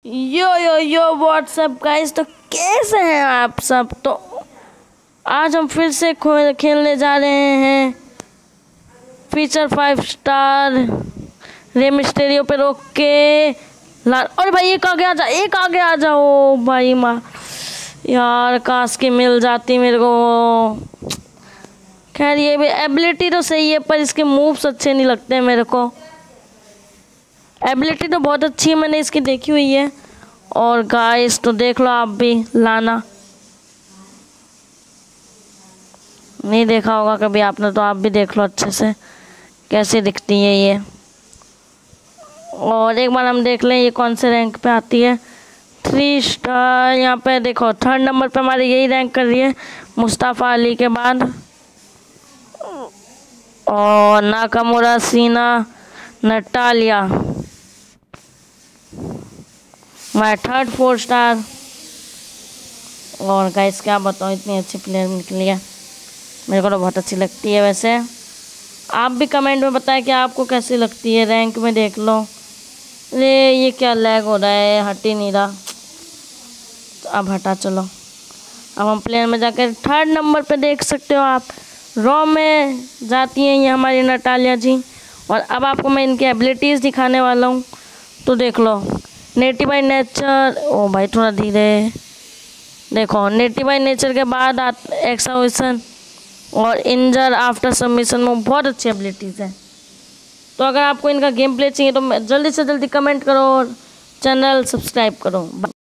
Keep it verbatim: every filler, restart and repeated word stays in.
यो यो यो WhatsApp guys, तो कैसे हैं आप सब। तो आज हम फिर से खेलने जा रहे हैं feature five star Rey Mysterio पे रोक के ला। और भाई एक आगे आ जा, एक आगे आ जाओ भाई। माँ यार, काश की मिल जाती मेरे को। खैर ये भी एबिलिटी तो सही है, पर इसके मूव्स अच्छे नहीं लगते मेरे को। एबिलिटी तो बहुत अच्छी है, मैंने इसकी देखी हुई है। और गाइस तो देख लो आप भी, लाना नहीं देखा होगा कभी आपने, तो आप भी देख लो अच्छे से कैसी दिखती है ये। और एक बार हम देख लें ये कौन से रैंक पे आती है। थ्री स्टार यहाँ पे देखो, थर्ड नंबर पे हमारी यही रैंक कर रही है मुस्तफ़ा अली के बाद। और नाकामुरा सीना नटालिया मैं थर्ड फोर स्टार। और गाइस क्या बताऊँ, इतनी अच्छी प्लेयर निकली है, मेरे को तो बहुत अच्छी लगती है। वैसे आप भी कमेंट में बताएं कि आपको कैसी लगती है। रैंक में देख लो। अरे ये क्या लैग हो रहा है, हट ही नहीं रहा। तो अब हटा, चलो अब हम प्लेयर में जाकर थर्ड नंबर पे देख सकते हो आप, रॉ में जाती हैं ये हमारी नटालिया जी। और अब आपको मैं इनकी एबिलिटीज़ दिखाने वाला हूँ, तो देख लो। नेटिव बाई नेचर, ओ भाई थोड़ा धीरे देखो। नेटिव बाई नेचर के बाद एक्साविशन और इंजर आफ्टर सबमिशन में बहुत अच्छी एबिलिटीज़ है। तो अगर आपको इनका गेम प्ले चाहिए तो जल्दी से जल्दी कमेंट करो और चैनल सब्सक्राइब करो।